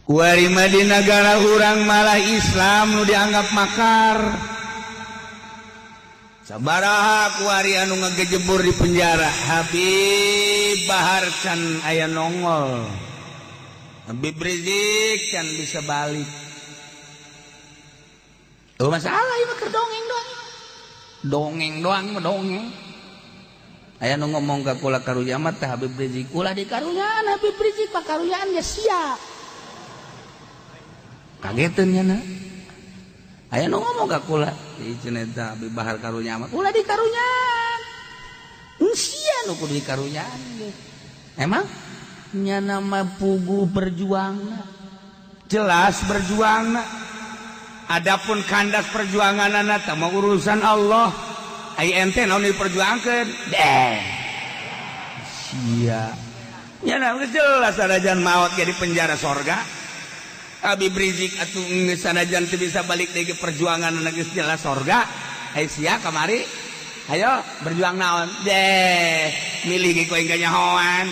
kuarima di negara urang malah Islam nu dianggap makar. Sabaraha kuari anu ngagejebur di penjara. Habib Bahar can aya nongol, Habib Rizik can bisa balik. Oh masalah ini mah dongeng doang. Dongeng doang mah dongeng. Aya nu ngomong ka kula karunya mah teh Habib Rizik, kula dikarunyaan Habib Rizik pak karunyaan geus sia. Kageteun nya na. Aya nu ngomong ka kula, ieu cenah teh Habib Bahar karunya mah kula dikarunyaan. Sia nu kudu dikarunyaan. Emang nya nama pugu berjuangna. Jelas berjuangna. Adapun kandas perjuanganna teh mah urusan Allah. Ai ente naon diperjuangkeun? Deh. Sia. Nya na jelas sanajan maot ge di penjara sorga. Habib Rizik atuh geus sanajan teu bisa balik deui perjuanganna geus jelas sorga. Ai sia kamari. Ayo berjuang naon? Deh. Milih ge koe enggak nyahoan.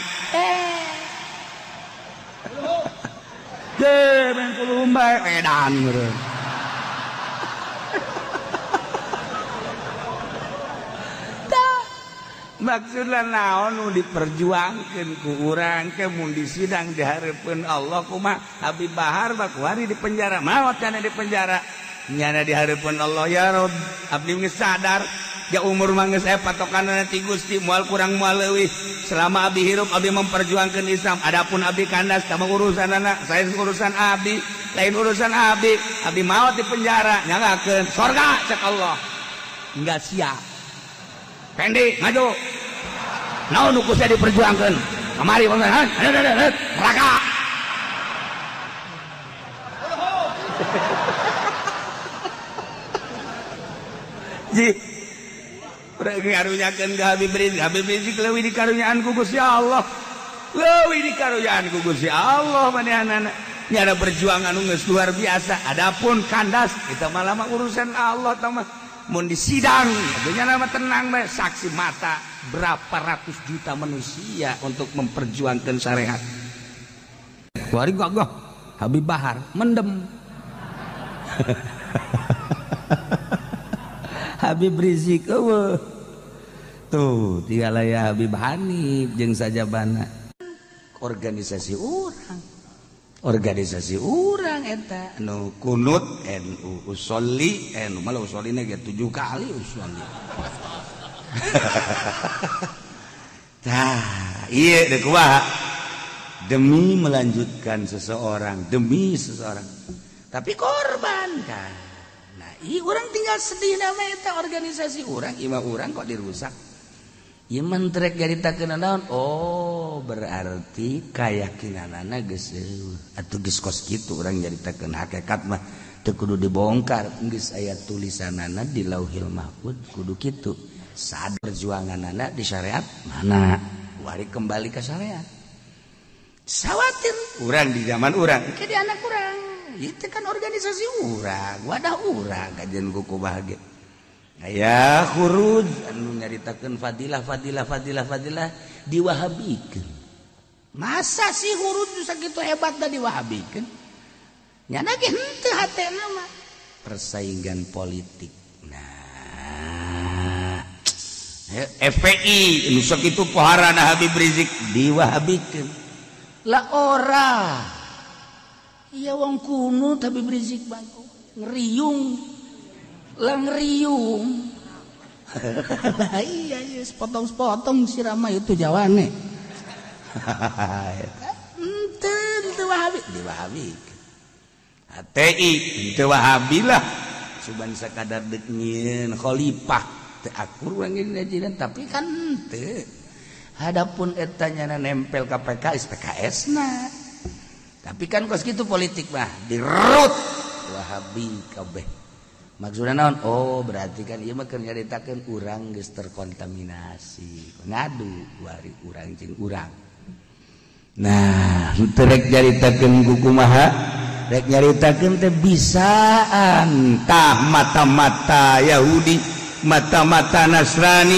Deh, ben kulumba edan meureun. Maksudna naon nu diperjuangkeun ku urang ke mun di sidang dihareupeun Allah kumaha Habib Bahar bak kuari di penjara maot kana di penjara nyana dihareupeun Allah ya Rob abdi geus sadar ja umur mah geus aya patokanna ti Gusti moal kurang moal leuwih selama abdi hirup abdi memperjuangkeun Islam adapun abdi kandas tah urusanna saya urusan abdi lain urusan abdi maot di penjara nyanggakeun surga cek Allah enggak siap. Pendi, maju. Naon nu kudu diperjuangkeun? Kamari bangsa, ha? Neraka. Ji. Urang ngarunyakeun ka Habib Rizik leuwih dikarunyaan ku Gusti Allah. Leuwih dikarunyaan ku Gusti Allah manehanana. Nyana perjuangan nu geus luar biasa. Adapun kandas kita malah mah urusan Allah tah mah. Mun di sidang, adanya nama tenang be, saksi mata berapa ratus juta manusia untuk memperjuangkan syariat. Kuari gagah Habib Bahar mendem. Habib Rizik eueuh. Tuh, tinggal aya Habib Hanif jeung sajabana. Organisasi urang eta nu kunut NU usolli NU malah usollina ge 7 kali usolli. Tah, ieu deuk kumaha? Demi melanjutkan seseorang, demi seseorang. Tapi korban kan. Nah, ieu urang tinggal sedih nama eta organisasi urang, imah urang kok dirusak. Ieu mentrek garitakeun naon? Oh, berarti keyakinanana geus atuh geus kos kitu urang nyaritakeun hakikat mah teu kudu dibongkar geus aya tulisanana di Lauhil Mahfuz kudu kitu. Saat perjuanganana di syariat mana? Wari kembali ke syariat. Sawatir urang di zaman urang, ke di anak urang. Ieu teh kan organisasi urang, wadah urang kajian kuku bahagia. Aya khuruj anu nyaritakeun fadilah diwahabikeun. Masa sih khuruj sakitu hebat da diwahabikeun? Nyana ge henteu hatena mah persaingan politik. Nah, FPI nu sakitu poharana Habib Rizik diwahabikeun. Lah ora. Iya wong kuno Habib Rizik mah ngeriung. Langriung. Iya, sepotong-sepotong si Rama itu jawane. Ente Wahabi, di Wahabi. HTI, ente Wahabi lah. Cuman sekadar deuk nyieun khalifah teu akur urang ngajian tapi kan ente. Hadapun eta nyana nempel ka PKS na. Tapi kan kos kitu politik mah dirut Wahabi kabeh. Maksudna naon? Oh, berarti kan ieu mah keur nyaritakeun urang geus terkontaminasi. Ngadu wari urang jeung urang. Nah, teu rek nyaritakeun kumaha? Rek nyaritakeun teh bisaan tah mata-mata Yahudi, mata-mata Nasrani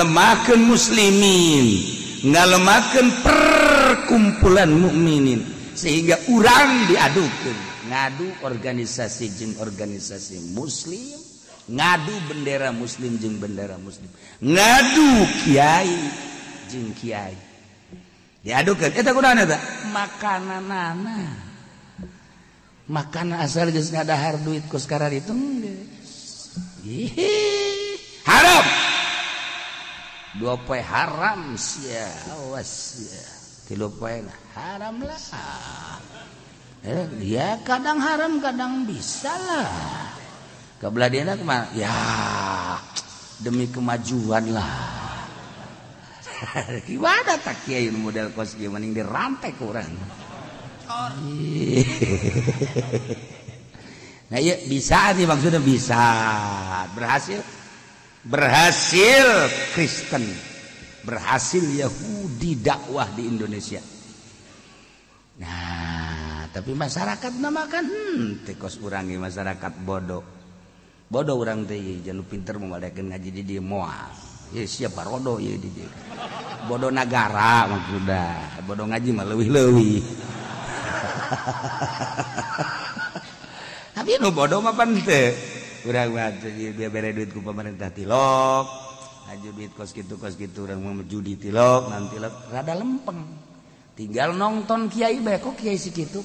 ngalemahkeun muslimin, ngalemahkeun perkumpulan mukminin. sehingga urang diadukeun ngadu organisasi jeung organisasi muslim ngadu bendera muslim jeung bendera muslim ngadu kiai jeung kiai diadukeun eta kunaon eta makananana makanan asal geus ngadahar duit ku sekarang itu haram 2 poe haram sia awas sia 3 poe haram lah ya kadang haram kadang bisa lah kabelah dia nak ya demi kemajuan lah gimana tak kiai model kos kieu mending dirantai ke urang nah iya bisa nih maksudnya bisa berhasil Kristen berhasil Yahudi dakwah di Indonesia nah tapi masyarakat namakan tekos urangi masyarakat bodoh urang teh jangan pinter memadakeun ngaji di dieu moal ya siapa rodo ya di dieu bodoh nagara maksudna bodoh ngaji mah leuwih-leuwih tapi nu bodoh mah pan teu urang mah biar bere duit ku pemerintah tilok ngaju duit kos kitu urang mah judi tilok nanti rada lempeng tinggal nonton kiai bae kok kiai sikitu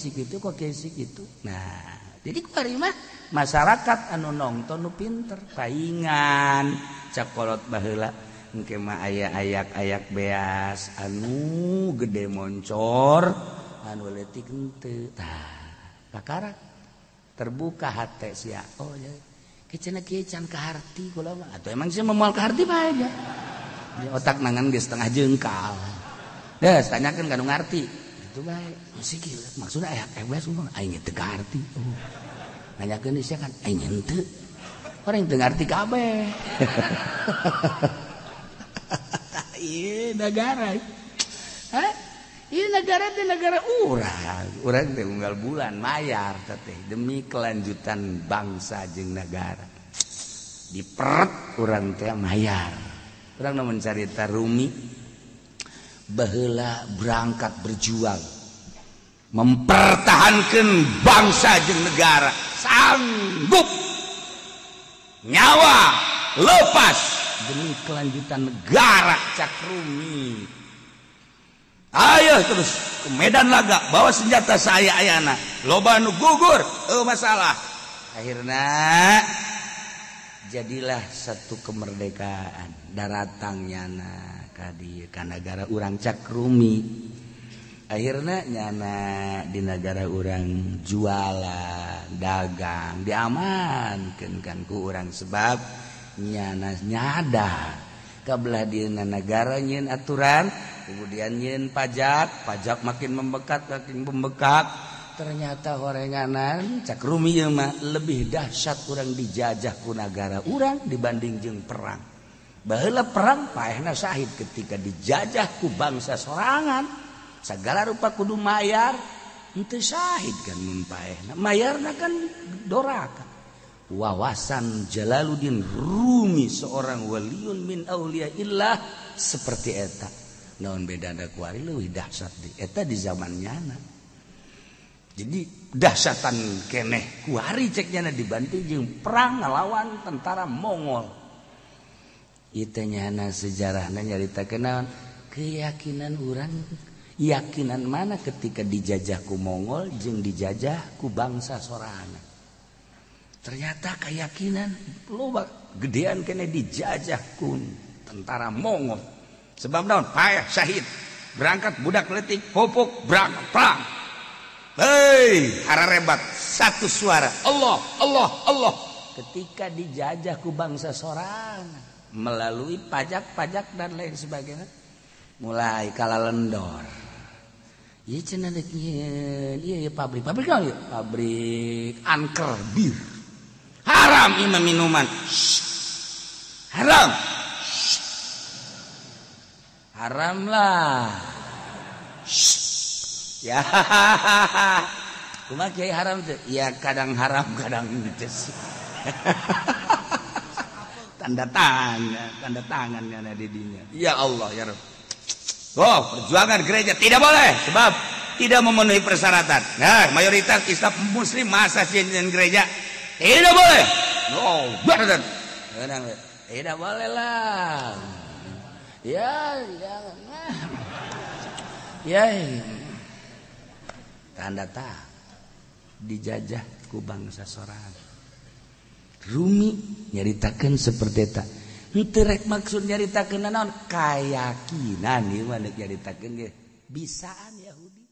nah jadi kuari mah masyarakat anu nonton nu pinter paingan cakolot baheula engke mah aya ayak-ayak beas anu gede moncor anu leutik henteu tah kakara terbuka hate sia oh ya kecena kieu can kaharti kula mah atuh emang sia moal kaharti bae ya otak nangan geus setengah jengkal dah tanyakeun ka nu ngarti itu bae masih kieu maksudna aya beas mah aing teu kaharti nanyakeun sia kan aing henteu orang teu ngarti kabeh ieu negara ieu negara teh negara urang teh unggal bulan mayar teh demi kelanjutan bangsa jeung negara diperet urang teh mayar urang namun carita Rumi baheula berangkat berjuang mempertahankan bangsa jeung negara sanggup nyawa lepas demi kelanjutan negara cak Rumi ayo terus ke medan laga bawa senjata saya ayana loba nu gugur masalah akhirnya jadilah satu kemerdekaan daratangnyana ka negara urang cak Rumi akhirnya nyana di negara urang jualan dagang diamankeun kan ku urang sebab nyana nyada kabelah dieuna negara nyeun aturan kemudian nyeun pajak makin membekat ternyata horenganan cak Rumi ieu mah lebih dahsyat urang dijajah ku negara urang dibanding jeung perang baheula perang paehna syahid ketika dijajah ku bangsa sorangan sagala rupa kudu mayar henteu syahid kan mun paehna mayarna kan doraka wawasan Jalaluddin Rumi seorang waliun min auliyaillah seperti eta naon bedana ku ari leuwih dahsyat di eta di zamannyana jadi dahsyatan keneh ku ari ceknya dibanding jeung perang ngalawan tentara Mongol ieu nyana sejarahna nyaritakeun naon keyakinan urang yakinan mana ketika dijajah ku Mongol jeung dijajah ku bangsa sorangan ternyata keyakinan loba gedean kene dijajah ku tentara Mongol sebab naon payah syahid berangkat budak leutik pupuk berangkat perang hararebat satu suara Allah Allah Allah ketika dijajah ku bangsa sorangan melalui pajak dan lain sebagainya mulai kalalendor ieu cenah ieu pabrik naon ieu pabrik angker bir haram ieu minuman haram lah ya kumaha kiai haram teh ya kadang haram kadang teu tanda tangan di dinya ya Allah ya Rabb perjuangan gereja tidak boleh sebab tidak memenuhi persyaratan. Nah, mayoritas Islam Muslim masa cincin gereja tidak boleh. Oh, benar. Tidak boleh lah. Ya. Tanda tak dijajah ku bangsa sorangan. Rumi nyaritakeun seperti eta. Henteu rek maksud nyaritakeun naon? Kayakinan ieu mah nyaritakeun ge bisaan Yahudi.